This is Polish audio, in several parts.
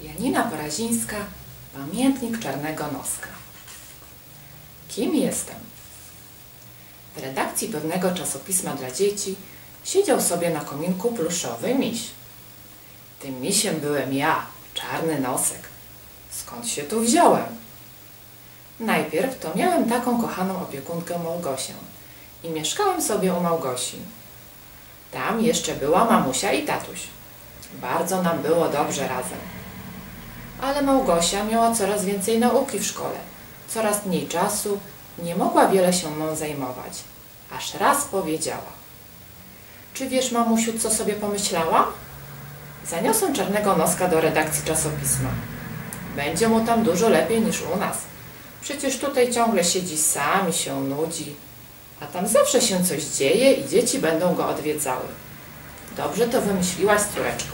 Janina Parazińska, pamiętnik Czarnego Noska. Kim jestem? W redakcji pewnego czasopisma dla dzieci siedział sobie na kominku pluszowy miś. Tym misiem byłem ja, Czarny Nosek. Skąd się tu wziąłem? Najpierw to miałem taką kochaną opiekunkę Małgosię i mieszkałem sobie u Małgosi. Tam jeszcze była mamusia i tatuś. Bardzo nam było dobrze razem. Ale Małgosia miała coraz więcej nauki w szkole, coraz mniej czasu, nie mogła wiele się mną zajmować. Aż raz powiedziała: czy wiesz, mamusiu, co sobie pomyślałam? Zaniosłem Czarnego Noska do redakcji czasopisma. Będzie mu tam dużo lepiej niż u nas. Przecież tutaj ciągle siedzi sam i się nudzi, a tam zawsze się coś dzieje i dzieci będą go odwiedzały. Dobrze to wymyśliłaś, córeczko.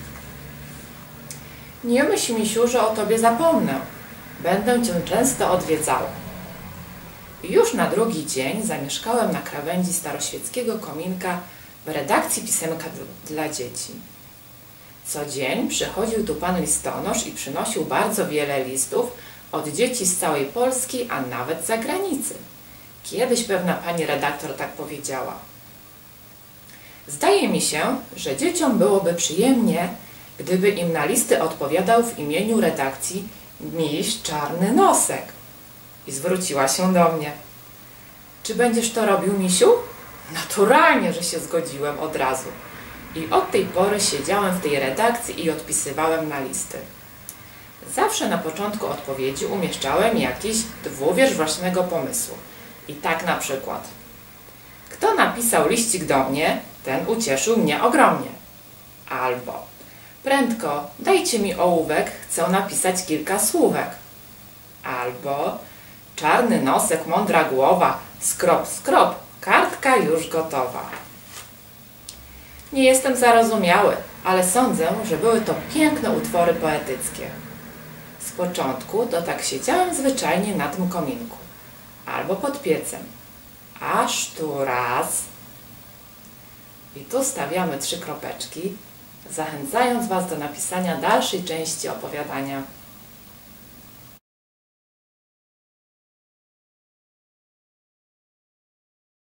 Nie myśl, misiu, że o tobie zapomnę. Będę cię często odwiedzała. Już na drugi dzień zamieszkałem na krawędzi staroświeckiego kominka w redakcji pisemka dla dzieci. Co dzień przychodził tu pan listonosz i przynosił bardzo wiele listów od dzieci z całej Polski, a nawet z zagranicy. Kiedyś pewna pani redaktor tak powiedziała: zdaje mi się, że dzieciom byłoby przyjemnie, gdyby im na listy odpowiadał w imieniu redakcji miś Czarny Nosek. I zwróciła się do mnie: czy będziesz to robił, misiu? Naturalnie, że się zgodziłem od razu. I od tej pory siedziałem w tej redakcji i odpisywałem na listy. Zawsze na początku odpowiedzi umieszczałem jakiś dwuwiersz własnego pomysłu. I tak na przykład: kto napisał liścik do mnie, ten ucieszył mnie ogromnie. Albo: prędko, dajcie mi ołówek, chcę napisać kilka słówek. Albo: Czarny Nosek, mądra głowa, skrop, skrop, kartka już gotowa. Nie jestem zarozumiały, ale sądzę, że były to piękne utwory poetyckie. Z początku to tak siedziałem zwyczajnie na tym kominku albo pod piecem, aż tu raz. I tu stawiamy 3 kropeczki, zachęcając Was do napisania dalszej części opowiadania.